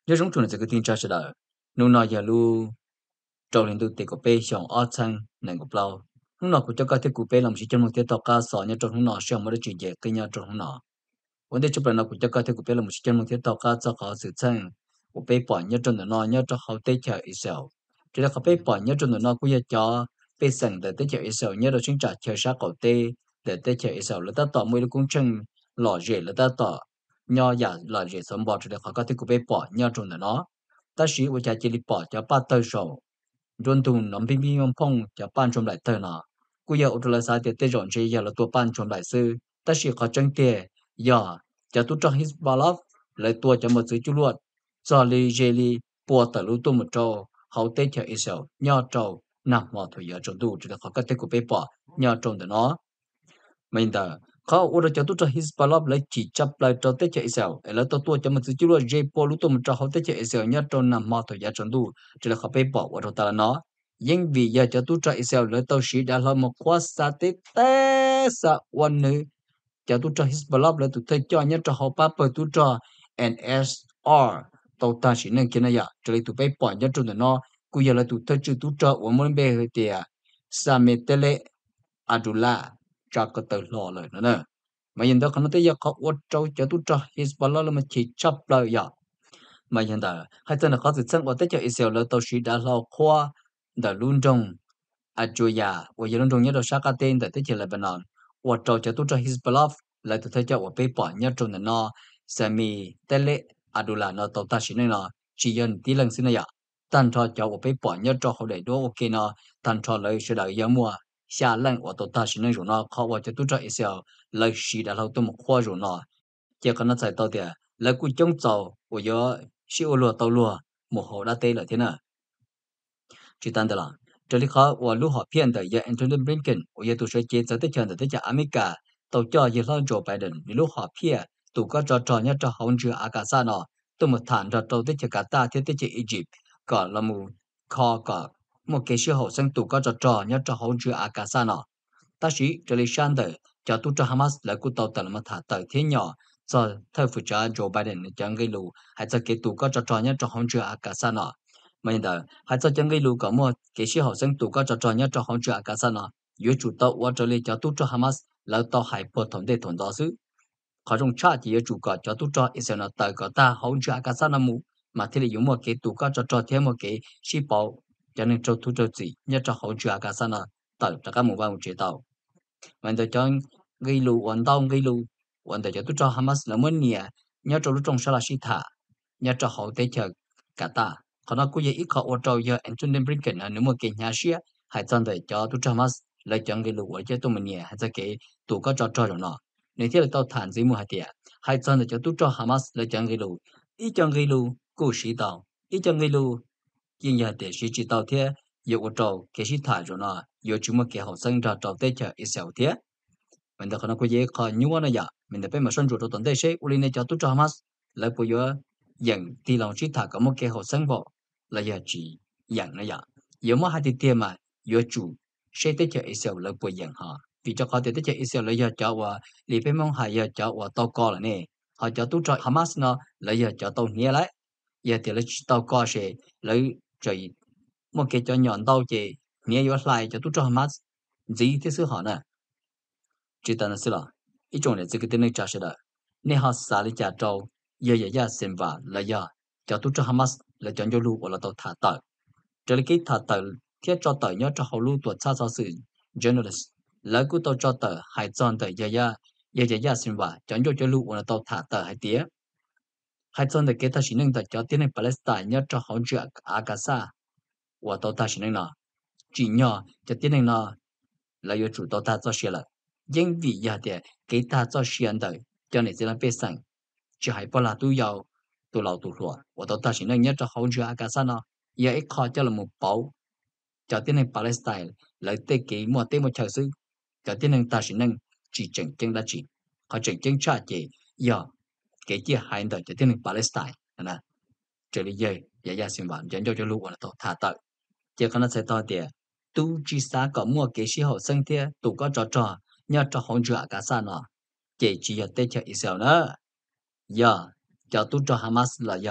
nếu chúng tôi cái tin trả sẽ đợi nô nói giờ lu trâu lên từ tiệc của bé xong ở sang này của bao lúc nào cũng cho cái tiệc của bé làm gì cho một tiệc tao cá sọ nhớ trong lúc nào xong mới được chuyện gì cái nhớ trong lúc nào vấn đề chụp lại nào cũng cho cái tiệc của bé làm gì cho một tiệc tao cá cho họ sự sang của bé bỏ nhớ trong nó nhớ cho họ tết chờ Israel chỉ là họ bé bỏ nhớ trong nó cũng cho bé sang để tết chờ Israel nhớ được chính trả chờ sát cầu tê để tết chờ Israel là ta tỏ mới được cũng chân lò rễ là ta tỏ nho giả lò rễ sớm bỏ chỉ là họ có tiệc của bé bỏ nhớ trong nó ta chỉ với cha chỉ đi bỏ cho ba tờ sổ run tùng nắm pin pin phong cho ban trong lại tờ nọ cú giờ ô tô là sao để rồi chỉ giờ là tua ban trong lại sư ta chỉ có chân tiền giờ cho tôi cho his balaf lại tua cho một sự chú luật cho li jelly bùa tờ lưu tua một trâu hậu tết cho Israel nhau trâu nằm mò thôi giờ trong tu chỉ là có cái tết của bé bỏ nhau trong đó nó mình taเขาอุดจะตุจะฮิสปาลอบเลยจีจับเลยจะเตะเจอิเซลแล้วตัวจะมันจะจุลเจปอลุตัวมันจะเขาเตะเจอิเซลเนี่ยจนนำมาตัวยาจนดูจะเขาไปบอกว่าเราตาเนาะยิ่งวิยาจะตุจะอิเซลแล้วตัวสีดาเรามาคว้าสาเตเตสวันนี้จะตุจะฮิสปาลอบแล้วตุเตะจอเนี่ยจะเขาป้าเปิดตุจะ NSR ตัวตาสีนั่งกินอะไรจะเลยตุไปปล่อยเนี่ยจนเนาะกูอยากเลยตุเตะจุตุจะว่ามันเบลเตียสามีเตเลอะดูลาจะก็เตลอเลยนะ mà hiện tại nó tới giờ có ở châu cho tôi cho Hezbollah là mà chỉ chấp lại ya mà hiện tại hai tên là có sự sang ở tới cho Israel là tàu sĩ đã lao qua đã luôn trong Ajoya và giờ luôn trong nhớ đầu sát cái tên tại tới cho Lebanon ở châu cho tôi cho Hezbollah là tôi thấy cho ở bên bỏ nhớ trong nó Sami Tele Adula nó tàu ta sĩ này nó chỉ dân tí lần xin này ya tan cho ở bên bỏ nhớ cho họ để đó ok nó tan cho lấy sẽ đợi giờ mua xa lạnh ở tàu ta sĩ này rồi nó khó ở cho tôi cho Israel lấy sĩ đã lâu tôi một khoa rồi nó chỉ cần nó chạy tàu tiền lấy cú chống tàu của gió siêu lúa tàu lúa một hồ đã tê là thế nào chỉ tan là这里好我录好片的也 Anthony Blinken 我也都说接着的讲的在阿美加到叫也老 Joe Biden 你录好片都个找呢找红纸阿加萨呢都么谈着到的这个大天的这 Egypt 个了么靠个么给时候生都个找呢找红纸阿加萨呢ta sĩ trở lại sang đời cho tu cho Hamas lại cụ tàu tận mà thả tới thế nhỏ cho thay phụ trợ Joe Biden chẳng gây lù hay cho cái tụ có cho nhớ cho hông chưa Gaza nọ mà hiện tại hay cho chẳng gây lù có một cái sĩ học sinh tụ có cho nhớ cho hông chưa Gaza nọ yếu chủ tàu qua trở lại cho tu cho Hamas lại tàu hải bộ thống để thống đó xứ họ trong cha chỉ chủ có cho tu cho Israel nó tới có ta hông chưa Gaza nọ mu mà thế là dùng một cái tụ có cho thêm một cái sĩ bảo cho nên cho tu cho gì nhớ cho hông chưa Gaza nọ tới cho các mục tiêu chế tạoวันแต่จอนกิลูวันดาวกิลูวันแต่จะตุจอฮามาสละมันเนี่ยเนี่ยจะรู้ตรงสละชิตาเนี่ยจะเขาเตจกาตาขณะกูยังอีกเขาอดจอยแอนโทนีบริงเกนอันนู้นเก่งยาเชียให้จันแต่จะตุจอฮามาสเลยจังกิลูวันจะตัวมันเนี่ยให้จะเกตัวก็จะอยู่เนาะในที่เราฐานซิมูฮัตเตียให้จันแต่จะตุจอฮามาสเลยจังกิลูอีจังกิลูกูสีดาวอีจังกิลูยิ่งยาเตสีจิตาวเทีย有个找给是他着呢，有这么给好生找对着一小天，mình ta khana ko ye kha nyuwa na ya mình ta pe ma san jo to ton se uli ne cha tu cha mas la po yo yang ti long chi tha ka mo ke ho sang bo la ya chi yang na ya yo ma ha ti te ma yo chu she te cha isel la po yang ha vì cho kha te te cha isel la ya cha wa li pe mong ha ya cha wa to ko la ne ha cha tu cha hamas na la ya cha to nie lại ya te la chi to ko she la trời một cái cho nhọn đau chị nghe yo lại cho tu cha hamas gì thế sự họ nè chỉ tận là ít trong này cái tên này trả sẽ được nên họ xả đi trả trâu giờ xem vào là giờ cho tu cho Hamas là chọn cho lu là tàu thả tờ cho nên cái thả tờ thiết cho tờ nhớ cho họ lu tuột xa sự journalist lấy cú tàu cho tờ hai chọn tờ giờ xem vào chọn cho lu là tàu thả tờ hai tía hai chọn tờ cái ta chỉ nên tờ cho tiếng này Palestine nhớ cho họ chữa Gaza và tàu ta chỉ nên là chỉ nhỏ cho tiếng này là yêu chủ tàu ta cho xe là因为呀的给他做选的，叫你这样别生，只还不拉都要都老都说，我到大学那年这好久啊干啥呢？也一考叫了么包，叫的那巴勒斯坦来得给么得么超市，叫的那大学那只正经的只，和正经差的要给这孩子叫的那巴勒斯坦，那这里也行吧，人就路我了都他到，这可能才到的，都只啥个么给时候生的，都个找。nhớ cho hỗn trợ cả sao nó chỉ là tết cho Israel nữa giờ cho tu cho Hamas là giờ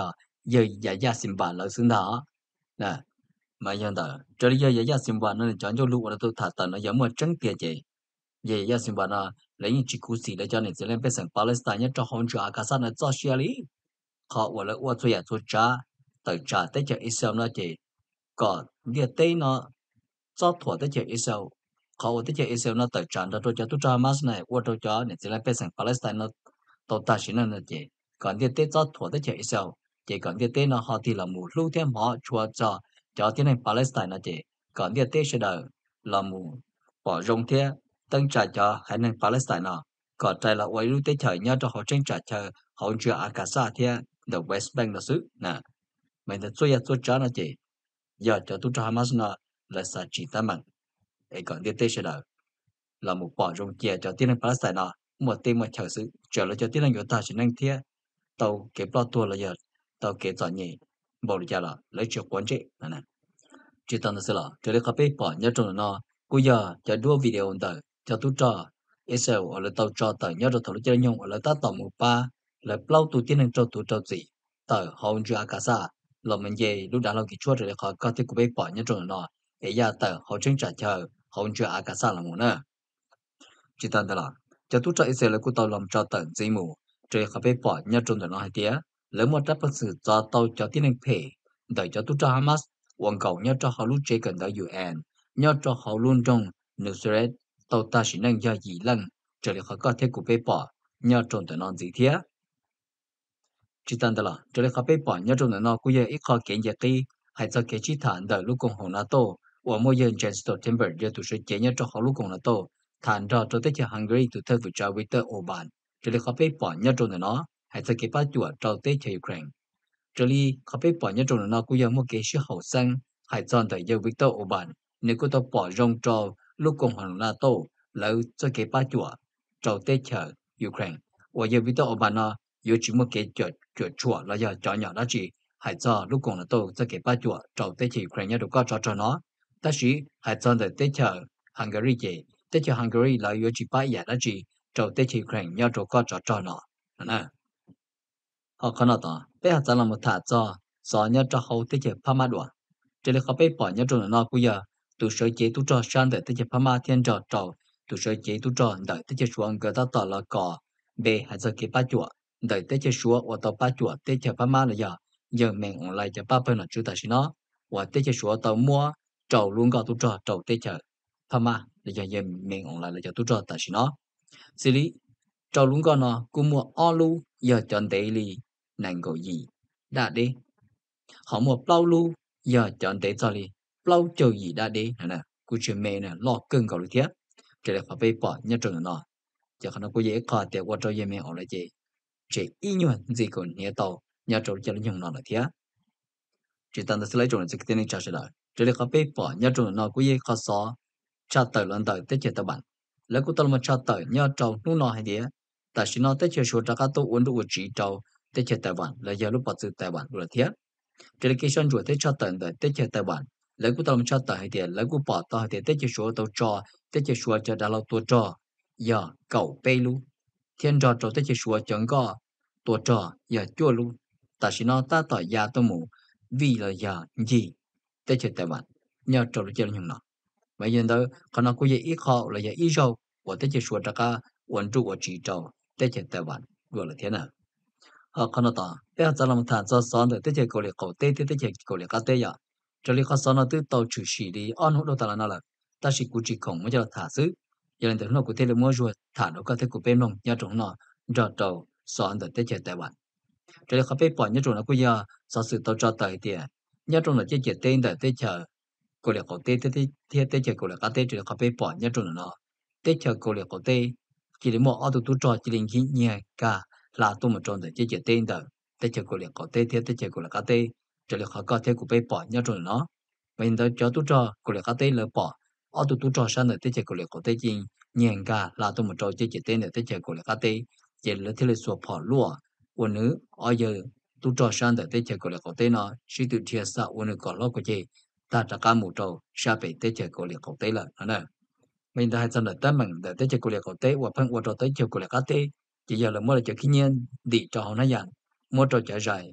giờ giá xin bà lợi xứng đó nè mà giờ đó cho lý giờ giá xin bà nó chọn cho lúc đó tôi thả tận nó giống một trắng tiền chị giờ giá xin bà nó lấy những chỉ cú xì để cho nên sẽ lên bên sân Palestine nhất cho hôn cho Gaza nó cho xia lý họ vừa là vừa tôi trả tới trả tới cho Israel nó chị còn địa tây nó cho thua tới cho Israel họ tới cho Israel nó tới trả đó cho tôi trả Hamas này vừa cho nên sẽ lên bên sân Palestine nó tàu ta chỉ là chị còn địa tây cho thua tới cho Israel chỉ còn địa tây nó họ thì là một lưu thêm họ chua cho tiến hành Palestine nó chị còn địa tây sẽ đợi là một bỏ rong thế tăng trả cho hai nền Palestine nó còn trái là quay lưu tới thời nhớ cho họ tranh trả cho họ chưa Gaza thế the West Bank là xứ nè mình đã tôi trả nó chị giờ cho tôi cho Hamas nó là sa chỉ ta mình ấy còn địa tây sẽ đợi là một bỏ rong chia cho tiến hành Palestine nó một tên một chờ sự trở lại cho tiến hành ta chỉ năng thế tàu kế bao tua là giờ tàu kế chọn nhỉ bảo được là lấy chiếc quan trị nè chỉ tao nói là cho nên các bé bỏ nhớ trong nó bây giờ cho đua video tới cho tôi cho Excel ở là tàu cho tới nhớ rồi thầu cho nhung ở là ta tàu một ba là bao tu tiên cho tôi cho gì tới hậu chưa cả sa là mình về lúc đó là cái chuột rồi họ có thể các bé bỏ nhớ trong nó ấy giờ tới hậu chân trả chờ hậu chưa cả sa là một nữa chỉ tao là cho tôi cho Excel là của tàu làm cho tận gì mù rồi các bé bỏ nhớ trong nó hay tía lấy một đáp sự cho tàu cho tiên pay đợi cho tôi cho Hamas quảng cầu nhớ cho họ lúc chế cần tới UN nhớ cho họ luôn trong Nusret tàu ta chỉ năng do gì lần trở lại họ có thể của bê bỏ nhớ trong tờ non gì thế chỉ tận là trở lại họ bê bỏ nhớ trong tờ non cũng như ít khó kiện gì kia hay cho cái chỉ thản đợi lúc cùng hồ NATO và mỗi giờ trên September giờ tụi sẽ chế nhớ cho họ lúc cùng NATO thản ra cho tới cho Hungary tụi theo với cho Viktor Orbán trở lại họ bê bỏ nhớ trong tờ nó hay cho cái bắt chuột cho tới cho Ukraine这里可被保年中人呢，古要么给些后生，还站在有味道欧版，你个到保容着陆共行那多，然后再给把脚，找对桥 Ukraine，我有味道欧版呢，有什么给脚错，那要找鸟那去，还在陆共那多再给把脚，找对桥 Ukraine 要都搞找呢，但是还站在对桥 Hungary 嘅，对桥 Hungary 然后有几把也那去，找对桥 Ukraine 要都搞找呢，啊。họ khăn đó bây giờ là một thả cho nhớ cho hậu tới chế phá đùa chỉ là họ bây bỏ nhớ trong nó bây giờ tụ sở chế tụ cho sang để tới chế phá thiên trò tụ sở chế tụ cho đợi tới chế xuống cái đó tỏ là cỏ bề hay giờ cái ba chuột đợi tới chế xuống và tàu ba chuột tới chế phá là giờ mình lại chế ba bên là chủ tài nó và tới chế xuống tàu mua trầu luôn có tụ cho trầu tới chế phá là giờ mình lại là cho tụ cho tài nó xử lý trầu luôn có nó cũng mua alu giờ chọn daily nàng gọi gì đã đi họ một bao lu giờ chọn để cho đi bao chờ gì đã đi nè cứ chuyện mẹ nè lo cưng cầu được thiết chỉ là phải bỏ nhất trong nó giờ nó có dễ khó để qua cho em mẹ ở lại chỉ ý nhuận gì còn nhớ tàu nhớ trong cho nó nó là thiết chỉ tao sẽ lấy trong cái tên này trả lời chỉ là phải bỏ nhất trong nó có dễ khó xóa trả tờ lần tờ tới chế tờ bản lấy của tao mà trả tờ nhớ trong lúc nó hay đi tại sao nó tới chế số trả các tổ ổn độ chỉ trâu tới chế tài bản là giờ lúc bắt giữ tài bản rồi thiết delegation rồi tới cho tận tới chế tài bản lấy của tao cho tận hay tiền lấy của bỏ tao hay tới chế số tao cho tới chế số cho đã lâu tôi cho giờ cậu bê lu thiên cho tới chế số chẳng có tôi cho giờ chua lu tại sao nó ta tỏ nhà tôi mù vì là giờ gì tới chế tài bản nhờ cho nó chơi nhung nó bây giờ đó còn nó có gì ít khó là giờ ít rồi và tới chế số cho cả ổn trụ ở chỉ trâu tới chế tài bản rồi là thế nào họ còn đó bây giờ làm thằng cho son để tới chơi cầu lệ cầu tê tới chơi cầu lệ cá tê ya cho nên họ son nó từ tàu chủ sĩ đi ăn hút đâu ta là nào ta chỉ cụ chỉ không mới cho thả xứ giờ nên nó cụ thể là mua rồi thả nó có thể cụ bên nông nhà trồng nó cho tàu son để tới chơi tài bản cho nên họ phải bỏ nhà trồng nó bây giờ sau sự tàu cho tài tiền nhà trồng nó chơi tên để tới chơi cầu lệ cầu tê tới chơi cầu lệ cá tê cho nên họ phải bỏ nhà trồng nó tới chơi cầu lệ cầu tê chỉ để mua ở tụ trò chỉ linh khí nhẹ cả là tôi một trong những cái tên đó để cho cô liền có tên thế để cho cô là cái tên cho nên họ có thể cũng bị bỏ nhau rồi nó mình đó cho tôi cho cô là cái tên là bỏ ở tôi cho sang để cho cô liền có tên gì nhàng cả là tôi một trong những cái tên để cho cô là cái tên chỉ là thế là số bỏ lúa và nữ ở giờ tôi cho sang để cho cô là cái tên nó chỉ tự chia sẻ và nữ có lo cái gì ta đã cả một trong sẽ bị để cho cô liền có tên là nó mình đã hay sang để tâm mình để cho cô liền có tên và phân và cho cô là cái tên chỉ giờ là mỗi là cho kinh nghiệm đi cho họ nói rằng mỗi trò chạy dài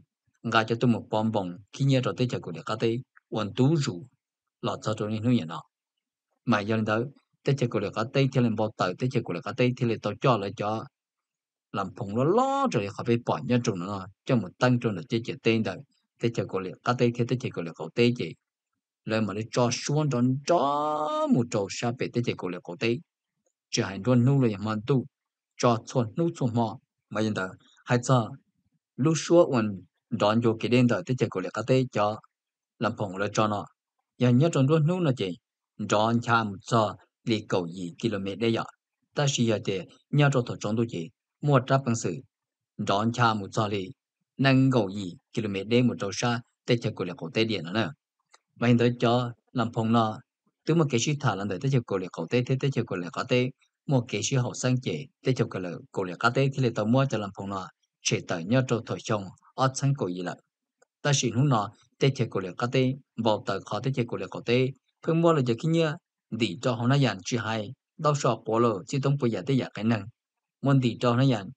ngài cho tôi một bom bồng khi nhớ rồi tới chờ của để cá tê hoàn tú rủ lọt cho tôi nên nuôi nhận nó mà giờ đến tới tới chờ của để cá tê thì lên bao tới tới chờ của để cá tê thì lên tôi cho lại cho làm phòng nó lo rồi họ phải bỏ nhân trùng nó cho một tăng trùng là chơi tên đấy tới chờ của để cá tê thì tới chờ của để cậu tê chị lên mà đi cho xuống cho một trâu sa bể tới chờ của để cậu tê chỉ hành luôn nuôi lại mà tu cho xuân nuôi xuân mà giờ tới hay sao lúc xưa mình đón vô cái đêm tới tới của lại cá tê cho làm phòng là cho nó giờ nhớ trong đóนู้là chị đón cha một giờ đi cầu gì km đấy ạ ta chỉ giờ chị nhớ trong thổ trong đó chị mua tráp bằng sự đón cha một giờ đi năng cầu gì km đấy một chỗ xa tới chơi của lại cầu tây điện nữa và hiện tại cho làm phòng nó từ một cái sự thả lần tới tới chơi của lại cầu tây thế tới chơi của lại cầu tây một cái sự hậu sang chị tới chơi của lại cầu tây thì lại tao mua cho làm phòng nó chỉ tới nhớ trong thổ trong ở sang cầu gì lại ta chỉ lúc nào tết chơi cổ lệ cá tê bảo tờ khó tết chơi cổ lệ cổ tê phương mua là giờ kia nhá đi cho họ nói dàn chỉ hay đau sợ bỏ lỡ chỉ tông bây giờ tết giờ cái năng muốn đi cho nó dàn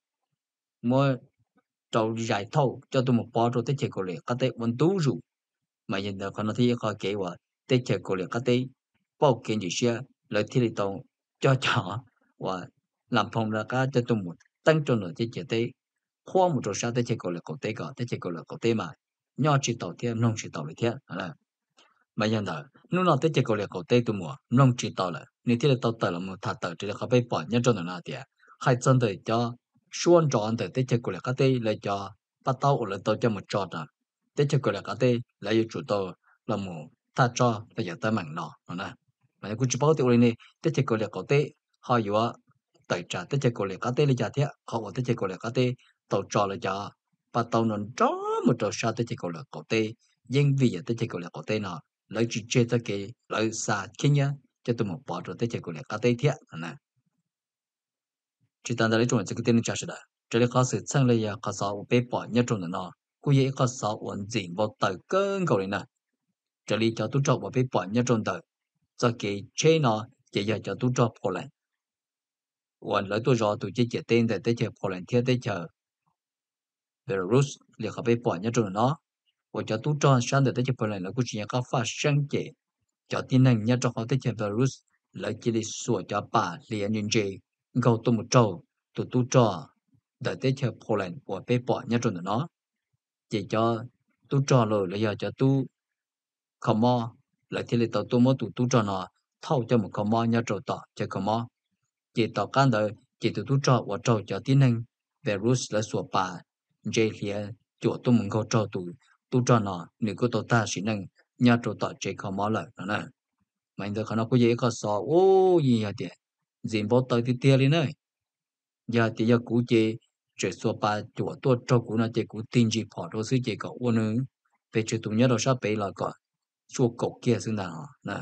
mua trâu dài thâu cho tôi một bó rồi tết chơi cổ lệ cá tê muốn tú rủ mà hiện tại còn nó thì khó kếว่าtết chơi cổ lệ cá tê bao kiến gì xưa lời thì đi tàu cho và làm phòng ra cá cho tôi một tăng cho nó tết chơi tê khoa một chỗ sao tết chơi cổ lệ cổ tê cả tết chơi cổ lệ cổ tê mà nhỏ chỉ tàu thiệt nông chỉ tàu lại thiệt là bây giờ đó lúc nào tới chơi cầu lệ cầu tây tụi mùa nông chỉ tàu lại nếu thế là tàu tàu là một thà tàu chỉ làเขาไปปล่อยnhân trong đó thì hay chân đời cho xuân tròn đời tới chơi cầu lệ cái tây lại cho bắt tàu lại tàu cho một tròn à tới chơi cầu lệ cái tây lại chủ tàu là một thà cho bây giờ tới mảng nọ nè mà cũng chỉ bảo tiêu này tới chơi cầu lệ cầu tây họ yếu tại trả tới chơi cầu lệ cái tây là trả thiệt họ tới chơi cầu lệ cái tây tàu tròn là cho bắt tàu nó tròn một trò sao tới chơi cầu lệ cầu tây nhưng vì giờ tới chơi cầu lệ cầu tây nào lấy chỉ chơi tới cái lấy xa Kenya cho tôi một bỏ rồi tới chơi của lại cá tây thiệt nè chỉ tận đây chúng tôi cái tên là đó这里考试成了呀考试我被bỏ nhất trong đó cô ấy考试完整vào tới cơn cầu này nè这里叫tôi cho我被bỏ nhất trong đó cho cái chơi nó chỉ giờ cho tôi cho bỏ lại hoàn lấy tôi rồi tôi chỉ tên để tới chơi bỏ lại thiệt tới chơi Belarus liền họ bị bỏ nhất trong đó và cho tôi cho sang để tới chơi bỏ lại là cũng chỉ có phát sinh chế cho tin năng nhất trong họ tới chơi Belarus lấy chỉ để sửa cho bà liền nhân chế gầu tôi một trâu tôi cho để tới chơi Poland và bị bỏ nhất trong đó chỉ cho tôi cho rồi là giờ cho tôi không mò lại thì là tôi mua tôi cho nó thâu cho một không mò nhất trong đó chơi không mò chỉ tao can đời chỉ tôi cho và cho tin năng Belarus là sửa bà dễ liền chỗ tôi muốn gầu tôi cho nó nếu có tôi ta chỉ năng nhất trong đó chơi không mò lại nè mà giờ khả năng có gì có sợ ô gì vậy thì dìm bao tới thì tiền đi này giờ thì giờ cú chơi chơi số ba chỗ tôi cho cú nó chơi cú tin gì bỏ đồ sự chơi cậu nữa về chơi tụi nhớ đâu sao bị là có số cậu kia xứng đáng nè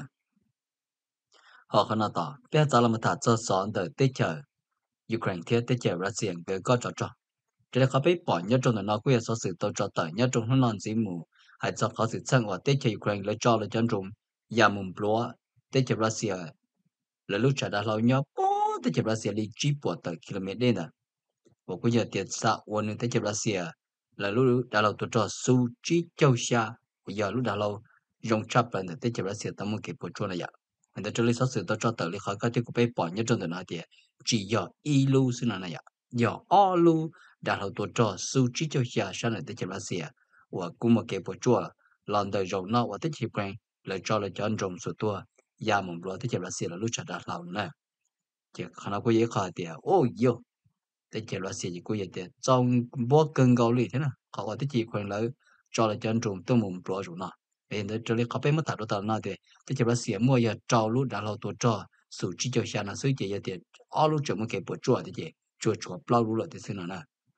họ khả năng tao bây giờ là một thằng cho sọn tới tết chờ Ukraine thiết tết chờ Russia về có cho这里เขา被绑一种的那个也说是都找到一种很难节目，还找เขา是趁我对起 Ukraine 来找了这种也门不落，对起 Russia 来路查到老鸟，哦，对起 Russia 离几百的 km 呢，我估计点啥我能对起 Russia 来路达到多少数据就下，我要路达到用差不多对起 Russia 他们给不住了呀。在这里说是都找到了，好，这个被绑一种的那点，只要一路是哪样，要二路。đã lâu tuổi trò su trí cho xa sang lại tới Malaysia và cũng một cái bộ chùa lần đời rộng nó và tới chỉ quen lại cho anh rộng số tua ya mong lo tới Malaysia là lúc trả đã lâu nè chỉ khả năng có gì khó thì ô yo tới Malaysia chỉ có gì thì trong bộ cân gạo lì thế nào họ tới chỉ quen lại cho anh rộng tôi mong lo rồi nè hiện tại chỗ này có phải mất thật đâu nè thì tới Malaysia mua ya cho lúc đã lâu tuổi trò su trí cho xa là su chỉ ya thì ở lúc chỗ một cái bộ chùa thì chùa bao lúc là thì thế nào nè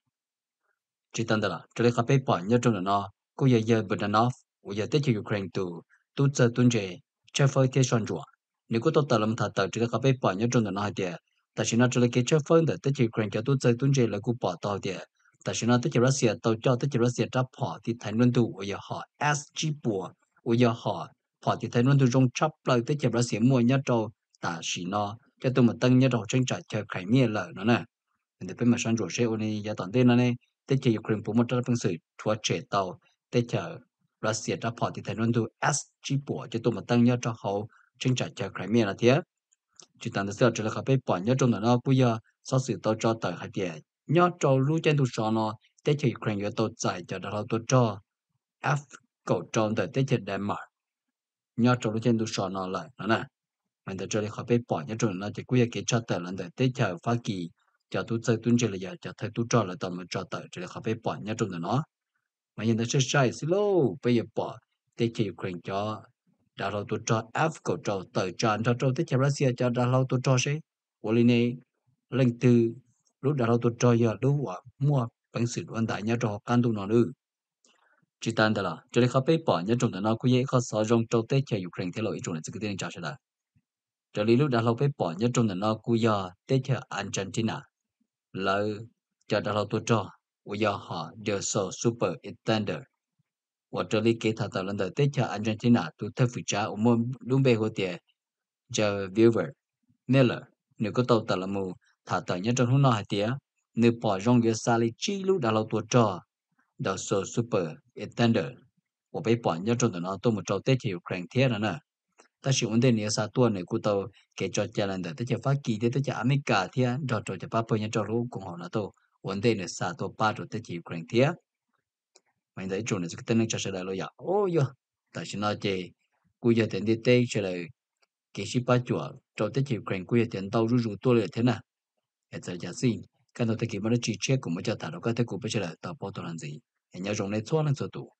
chỉ tận đó là, cho nên các bé bỏ nhớ trong đó, cô giờ bên đó, bây giờ tới cho Ukraine tu giờ tuần chế, chơi phơi thế son rùa, nếu có tốt làm thật cho nên các bé bỏ nhớ trong đó thì, tại sao nó cho nên cái chơi phơi để tới cho Ukraine cho tu giờ tuần chế là cô bỏ tao thì, tại sao nó tới cho Russia tao cho tới cho Russia chấp họ thì thành luận tu, bây giờ họ SG bùa, bây giờ họ thì thành luận tu trong chấp lại tới cho Russia mua nhớ trâu, tại sao nó cho tôi một tăng nhớ trâu tranh trả chơi Crimea lợi nữa nè, để bên mà son rùa sẽ ôn này giờ tận tên này. Thế chỉ Ukraine bộ một trăm phần sự thua trẻ tàu tết chờ Russia đã bỏ thì thành luôn tu S chỉ bỏ cho tôi mà tăng nhớ cho hậu tranh trả chờ Crimea là thế chỉ tạm thời trở lại các bên bỏ nhớ trong đó nó bây giờ sau sự tôi cho tới hai tiền nhớ cho lưu trên tu sò nó tết chờ Ukraine nhớ tôi giải cho đó tôi cho F cầu trong đời tết chờ Denmark nhớ cho lưu trên tu sò nó lại nó nè mình tới trở lại các bên bỏ nhớ trong nó chỉ bây giờ cái cho tới lần đời tết chờ Hoa Kỳ cho tôi chơi tuần trở lại giờ cho thấy tôi cho là tao mình cho tới trở lại các bên bỏ nhớ trong đó nó mà hiện tại sai xí lô bây giờ bỏ tết chờ Ukraine cho đã lâu tôi cho F cầu trâu tới tràn cho trâu tới chả Russia cho đã lâu tôi cho sẽ Uli này lần từ lúc đã lâu tôi cho giờ lúc mua bằng sự quan đại nhớ cho can tu nó nữa chỉ tan đó là cho nênเขาไปbỏ nhớ trong đó nó cũng dễเขาsử dụng trâu tới chả Ukraine thế loại trong này cái tiền trả sẽ là cho nên lúc đã lâuไปbỏ nhớ trong đó nó cũng giờ tới chả Argentina là cho đã lâu tôi cho bây giờ họ đều so super extender 我这里给他的人的对象 Argentina 都特别差，我们东北和的这 viewer Miller nếu có tàu tàu là mù thả tàu nhất trong hôm nào hay tiếc nếu bỏ rong việc xa lý chi lúc đã lâu tuổi trò đó số super extender 我被bỏ nhất trong đó tôi một trò tết chỉ Ukraine thế rồi nè ta chỉ vấn đề nếu xa tuổi này của tàu cái trò chơi lần đó tới chơi Hoa Kỳ tới chơi America thế trò trò chơi ba mươi nhất trò lúc cũng họ nó tôi vấn đề nếu xa tuổi ba trò tới chơi Ukraine thế mình thấy chỗ này cái tên này cho sẽ là lo ya ô yo tại sao nó chơi cú giờ tiền đi tây sẽ là cái ship ba chùa cho tới chiều quen cú giờ tiền tàu rú rú tôi là thế nào hết giờ giả xin cái nó tới kịp mà nó chỉ check cũng mới cho thằng nó cái tới cú bây giờ là tàu bao nhiêu làm gì nhớ trong này xóa nó số tụ